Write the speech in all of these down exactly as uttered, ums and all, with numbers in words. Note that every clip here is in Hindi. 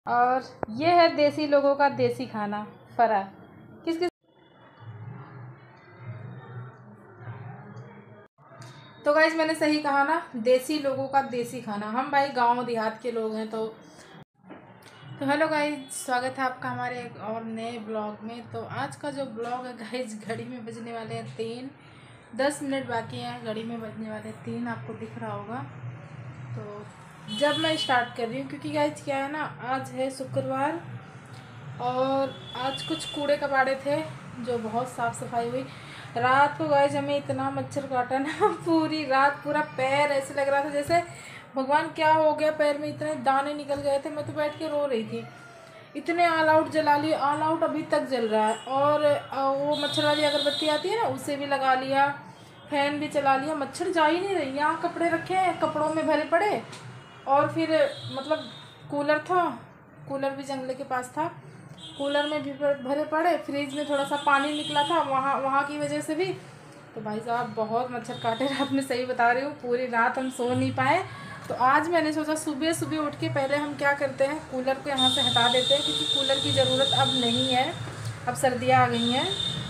और ये है देसी लोगों का देसी खाना फरा। किस किस तो गाइस मैंने सही कहा ना, देसी लोगों का देसी खाना। हम भाई गांव देहात के लोग हैं। तो तो हेलो गाइस, स्वागत है आपका हमारे एक और नए ब्लॉग में। तो आज का जो ब्लॉग है गाइस, घड़ी में बजने वाले हैं तीन, दस मिनट बाकी हैं, घड़ी में बजने वाले हैं तीन, आपको दिख रहा होगा। तो जब मैं स्टार्ट कर रही हूँ, क्योंकि गाइस क्या है ना, आज है शुक्रवार और आज कुछ कूड़े कबाड़े थे जो बहुत साफ़ सफाई हुई। रात को गाइस हमें इतना मच्छर काटा ना, पूरी रात पूरा पैर ऐसे लग रहा था जैसे भगवान क्या हो गया, पैर में इतने दाने निकल गए थे। मैं तो बैठ के रो रही थी। इतने ऑल आउट जला लिए, ऑल आउट अभी तक जल रहा है। और वो मच्छर वाली अगरबत्ती आती है ना, उसे भी लगा लिया, फैन भी चला लिया, मच्छर जा ही नहीं रही। यहाँ कपड़े रखे हैं, कपड़ों में भरे पड़े। और फिर मतलब कूलर था, कूलर भी जंगले के पास था, कूलर में भी भरे पड़े। फ्रिज में थोड़ा सा पानी निकला था, वहाँ वहाँ की वजह से भी। तो भाई साहब बहुत मच्छर काटे रात में, सही बता रही हूँ। पूरी रात हम सो नहीं पाए। तो आज मैंने सोचा सुबह सुबह उठ के पहले हम क्या करते हैं, कूलर को यहाँ से हटा देते हैं, क्योंकि कूलर की ज़रूरत अब नहीं है, अब सर्दियाँ आ गई हैं।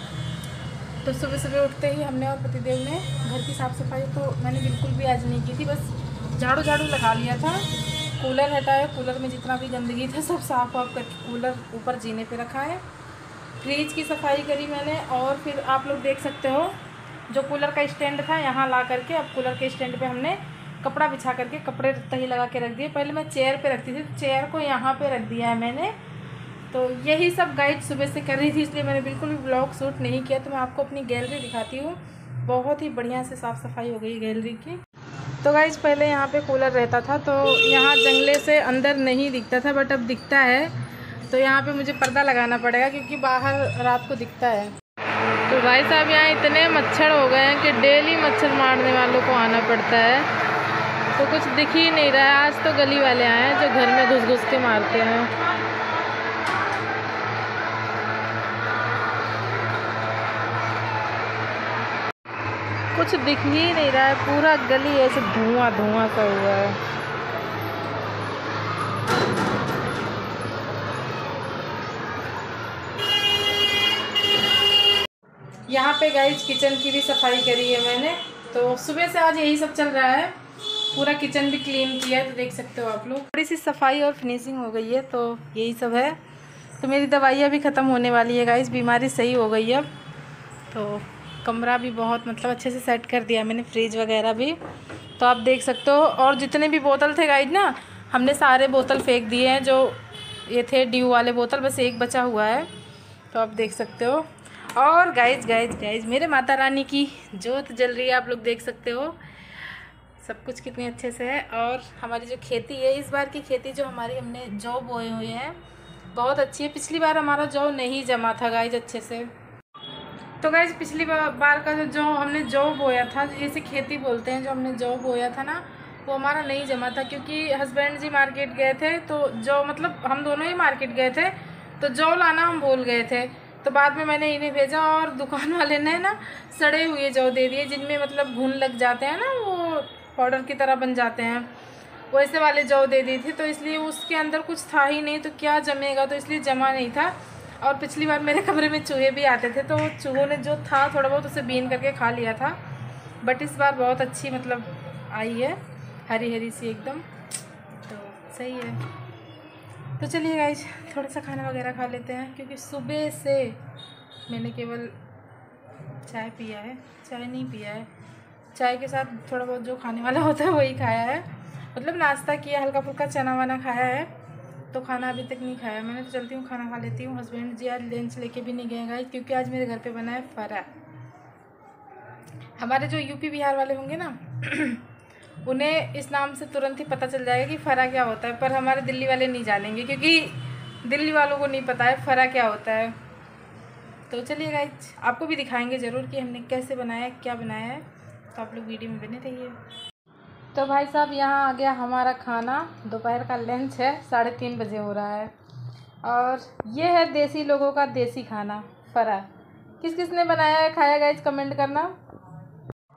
तो सुबह सुबह उठते ही हमने और पतिदेव ने घर की साफ़ सफाई तो मैंने बिल्कुल भी आज नहीं की थी, बस झाड़ू झाड़ू लगा लिया था। कूलर हटाया, कूलर में जितना भी गंदगी था सब साफ वाफ करके कूलर ऊपर जीने पे रखा है। फ्रिज की सफाई करी मैंने। और फिर आप लोग देख सकते हो, जो कूलर का स्टैंड था यहाँ ला करके, अब कूलर के स्टैंड पे हमने कपड़ा बिछा करके कपड़े तही लगा के रख दिए। पहले मैं चेयर पे रखती थी, चेयर को यहाँ पे रख दिया है मैंने। तो यही सब गाइड सुबह से कर रही थी, इसलिए मैंने बिल्कुल भी ब्लॉग शूट नहीं किया। तो मैं आपको अपनी गैलरी दिखाती हूँ। बहुत ही बढ़िया से साफ़ सफाई हो गई गैलरी की। तो गाइज पहले यहाँ पे कूलर रहता था, तो यहाँ जंगले से अंदर नहीं दिखता था, बट अब दिखता है। तो यहाँ पे मुझे पर्दा लगाना पड़ेगा, क्योंकि बाहर रात को दिखता है। तो भाई साहब यहाँ इतने मच्छर हो गए हैं कि डेली मच्छर मारने वालों को आना पड़ता है। तो कुछ दिख ही नहीं रहा है। आज तो गली वाले आए हैं जो घर में घुस घुस के मारते हैं। कुछ दिख ही नहीं रहा है, पूरा गली ऐसे धुआं धुआं सा हुआ है। यहाँ पे गाइस किचन की भी सफाई करी है मैंने। तो सुबह से आज यही सब चल रहा है। पूरा किचन भी क्लीन किया है, तो देख सकते हो आप लोग। थोड़ी सी सफाई और फिनिशिंग हो गई है, तो यही सब है। तो मेरी दवाइयाँ भी ख़त्म होने वाली है गाइस, बीमारी सही हो गई है अब। तो कमरा भी बहुत मतलब अच्छे से सेट कर दिया मैंने, फ्रिज वगैरह भी। तो आप देख सकते हो। और जितने भी बोतल थे गाइड ना, हमने सारे बोतल फेंक दिए हैं, जो ये थे ड्यू वाले बोतल, बस एक बचा हुआ है। तो आप देख सकते हो। और गाइज गाइज गाइज मेरे माता रानी की जोत जल रही है, आप लोग देख सकते हो। सब कुछ कितने अच्छे से है। और हमारी जो खेती है, इस बार की खेती जो हमारी हमने जौ बोए हुए हैं, बहुत अच्छी है। पिछली बार हमारा जौ नहीं जमा था गाइज अच्छे से। तो गाइज पिछली बार का जो जौ हमने जौ बोया था, जैसे खेती बोलते हैं, जो हमने जौ बोया था ना, वो हमारा नहीं जमा था, क्योंकि हस्बैंड जी मार्केट गए थे। तो जौ मतलब हम दोनों ही मार्केट गए थे, तो जौ लाना हम भूल गए थे। तो बाद में मैंने इन्हें भेजा, और दुकान वाले ने ना सड़े हुए जौ दे दिए, जिनमें मतलब घुन लग जाते हैं ना, वो पाउडर की तरह बन जाते हैं, वैसे वाले जौ दे दी थी। तो इसलिए उसके अंदर कुछ था ही नहीं, तो क्या जमेगा, तो इसलिए जमा नहीं था। और पिछली बार मेरे कमरे में चूहे भी आते थे, तो चूहों ने जो था थोड़ा बहुत उसे बीन करके खा लिया था। बट इस बार बहुत अच्छी मतलब आई है, हरी हरी सी एकदम। तो सही है। तो चलिए गाइज थोड़ा सा खाना वगैरह खा लेते हैं, क्योंकि सुबह से मैंने केवल चाय पिया है, चाय नहीं पिया है। चाय के साथ थोड़ा बहुत जो खाने वाला होता है वही खाया है, मतलब नाश्ता किया, हल्का फुल्का चना वना खाया है। तो खाना अभी तक नहीं खाया मैंने। तो चलती हूँ खाना खा लेती हूँ। हस्बैंड जी आज लंच लेके भी नहीं गए गाइस, क्योंकि आज मेरे घर पे बना है फरा। हमारे जो यूपी बिहार वाले होंगे ना उन्हें इस नाम से तुरंत ही पता चल जाएगा कि फरा क्या होता है, पर हमारे दिल्ली वाले नहीं जानेंगे, क्योंकि दिल्ली वालों को नहीं पता है फरा क्या होता है। तो चलिए गाइस आपको भी दिखाएंगे ज़रूर कि हमने कैसे बनाया, क्या बनाया है। तो आप लोग वीडियो में बने रहिए। तो भाई साहब यहाँ आ गया हमारा खाना, दोपहर का लंच है, साढ़े तीन बजे हो रहा है। और ये है देसी लोगों का देसी खाना फरा। किस किस ने बनाया है, खाया गाइज, कमेंट करना।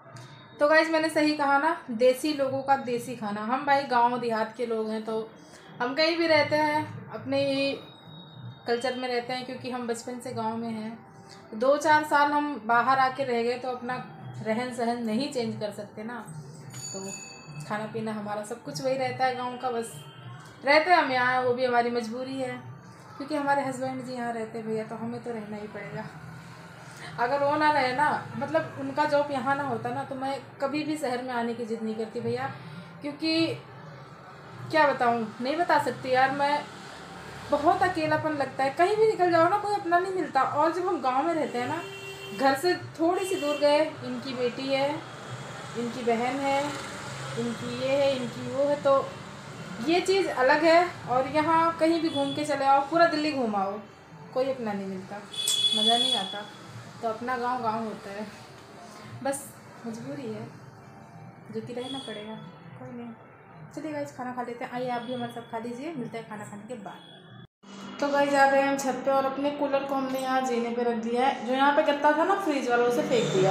तो गाइज मैंने सही कहा ना, देसी लोगों का देसी खाना। हम भाई गांव देहात के लोग हैं, तो हम कहीं भी रहते हैं अपने ही कल्चर में रहते हैं, क्योंकि हम बचपन से गांव में हैं। दो चार साल हम बाहर आके रह गए तो अपना रहन सहन नहीं चेंज कर सकते ना, तो खाना पीना हमारा सब कुछ वही रहता है गांव का। बस रहते हैं हम यहाँ, वो भी हमारी मजबूरी है, क्योंकि हमारे हस्बैंड जी यहाँ रहते हैं भैया, तो हमें तो रहना ही पड़ेगा। अगर वो ना रहे ना, मतलब उनका जॉब यहाँ ना होता ना, तो मैं कभी भी शहर में आने की जिद नहीं करती भैया, क्योंकि क्या बताऊँ, नहीं बता सकती यार। मैं बहुत अकेलापन लगता है, कहीं भी निकल जाओ ना कोई अपना नहीं मिलता। और जब हम गांव में रहते हैं ना, घर से थोड़ी सी दूर गए, इनकी बेटी है, इनकी बहन है, इनकी ये है, इनकी वो है, तो ये चीज़ अलग है। और यहाँ कहीं भी घूम के चले आओ, पूरा दिल्ली घूम आओ, कोई अपना नहीं मिलता, मज़ा नहीं आता। तो अपना गांव गांव होता है, बस मजबूरी है, जो कि रहना पड़ेगा, कोई नहीं। चलिए गाइस खाना खा लेते हैं, आइए आप भी हमारे साथ खा लीजिए, मिलते हैं खाना खाने के बाद। तो गाइस जा रहे हैं हम छत पे, और अपने कूलर को हमने यहाँ जीने पे रख दिया है। जो यहाँ पे गत्ता था ना फ्रिज वाला, उसे फेंक दिया।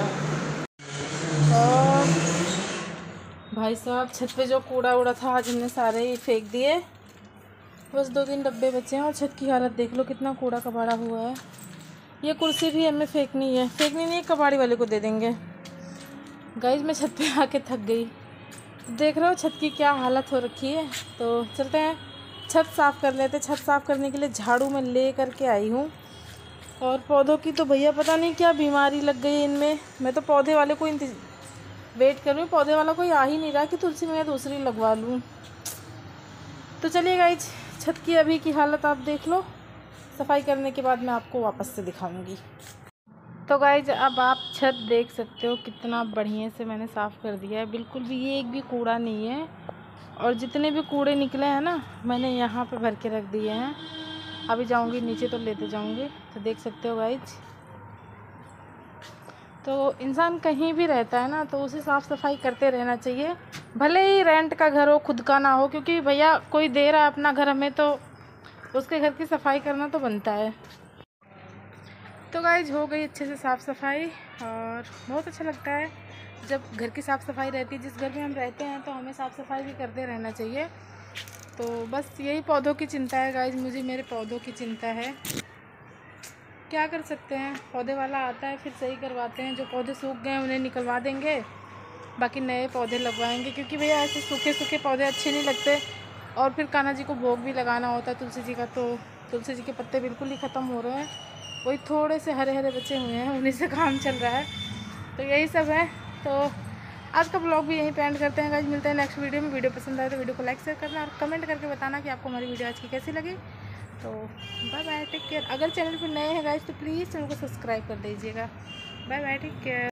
और भाई साहब छत पे जो कूड़ा उड़ा था आज हमने सारे ही फेंक दिए, बस दो तीन डब्बे बचे हैं। और छत की हालत देख लो, कितना कूड़ा कबाड़ा हुआ है। ये कुर्सी भी हमें फेंकनी है, फेंकनी नहीं, कबाड़ी वाले को दे देंगे। गाइस मैं छत पे आके थक गई, देख रहे हो छत की क्या हालत हो रखी है। तो चलते हैं छत साफ़ कर लेते। छत साफ़ करने के लिए झाड़ू में ले करके आई हूँ। और पौधों की तो भैया पता नहीं क्या बीमारी लग गई है इनमें। मैं तो पौधे वाले को वेट कर रही हूँ, पौधे वाला कोई आ ही नहीं रहा कि तुलसी मैं दूसरी लगवा लूँ। तो चलिए गाइस छत की अभी की हालत आप देख लो, सफाई करने के बाद मैं आपको वापस से दिखाऊंगी। तो गाइज अब आप छत देख सकते हो कितना बढ़िया से मैंने साफ़ कर दिया है, बिल्कुल भी ये एक भी कूड़ा नहीं है। और जितने भी कूड़े निकले हैं ना, मैंने यहाँ पे भर के रख दिए हैं। अभी जाऊँगी नीचे तो लेते जाऊँगी। तो देख सकते हो गाइज, तो इंसान कहीं भी रहता है ना, तो उसे साफ़ सफाई करते रहना चाहिए, भले ही रेंट का घर हो, खुद का ना हो। क्योंकि भैया कोई दे रहा है अपना घर हमें, तो उसके घर की सफाई करना तो बनता है। तो गाइज हो गई अच्छे से साफ़ सफाई, और बहुत अच्छा लगता है जब घर की साफ़ सफाई रहती है। जिस घर में हम रहते हैं तो हमें साफ़ सफाई भी करते रहना चाहिए। तो बस यही पौधों की चिंता है गाइज, मुझे मेरे पौधों की चिंता है। क्या कर सकते हैं, पौधे वाला आता है फिर सही करवाते हैं। जो पौधे सूख गए उन्हें निकलवा देंगे, बाकी नए पौधे लगवाएंगे। क्योंकि भैया ऐसे सूखे सूखे पौधे अच्छे नहीं लगते। और फिर कान्हा जी को भोग भी लगाना होता है तुलसी जी का, तो तुलसी जी के पत्ते बिल्कुल ही ख़त्म हो रहे हैं, वही थोड़े से हरे हरे बचे हुए हैं, उन्हीं से काम चल रहा है। तो यही सब है। तो आज का ब्लॉग भी यहीं पे एंड करते हैं गाइस, मिलते हैं नेक्स्ट वीडियो में। वीडियो पसंद आए तो वीडियो को लाइक शेयर करना, और कमेंट करके बताना कि आपको हमारी वीडियो आज की कैसी लगी। तो बाय बाय, टेक केयर। अगर चैनल पर नए हैं गाइस तो प्लीज़ चैनल को सब्सक्राइब कर दीजिएगा। Bye bye, take care.